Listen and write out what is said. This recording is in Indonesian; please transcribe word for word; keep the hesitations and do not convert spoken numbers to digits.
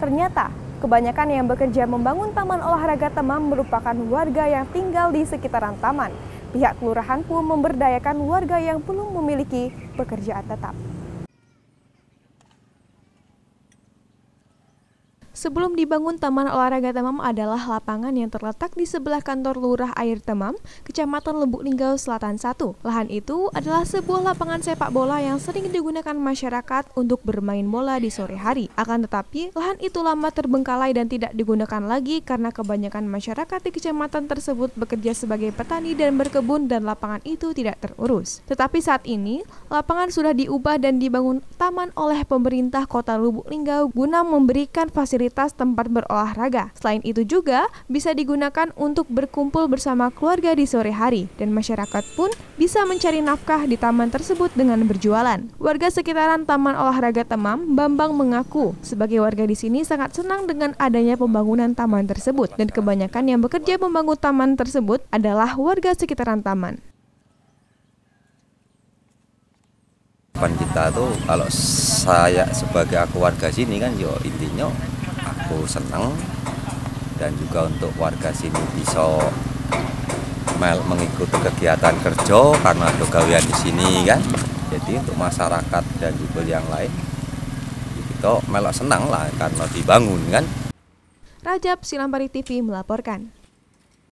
Ternyata, kebanyakan yang bekerja membangun taman olahraga Temam merupakan warga yang tinggal di sekitaran taman. Pihak kelurahan pun memberdayakan warga yang belum memiliki pekerjaan tetap. Sebelum dibangun Taman Olahraga Temam adalah lapangan yang terletak di sebelah kantor Lurah Air Temam, Kecamatan Lubuk Linggau Selatan satu. Lahan itu adalah sebuah lapangan sepak bola yang sering digunakan masyarakat untuk bermain bola di sore hari. Akan tetapi, lahan itu lama terbengkalai dan tidak digunakan lagi karena kebanyakan masyarakat di kecamatan tersebut bekerja sebagai petani dan berkebun dan lapangan itu tidak terurus. Tetapi saat ini, lapangan sudah diubah dan dibangun taman oleh pemerintah Kota Lubuk Linggau guna memberikan fasilitas tempat berolahraga. Selain itu juga bisa digunakan untuk berkumpul bersama keluarga di sore hari dan masyarakat pun bisa mencari nafkah di taman tersebut dengan berjualan. Warga sekitaran Taman Olahraga Temam, Bambang mengaku sebagai warga di sini sangat senang dengan adanya pembangunan taman tersebut dan kebanyakan yang bekerja membangun taman tersebut adalah warga sekitaran taman. Kita tuh kalau saya sebagai aku warga sini kan yo intinya aku senang dan juga untuk warga sini bisa mengikuti kegiatan kerja karena ada gawean di sini kan. Jadi untuk masyarakat dan juga yang lain kita melok senang lah karena dibangun kan. Rajab Silambari T V melaporkan.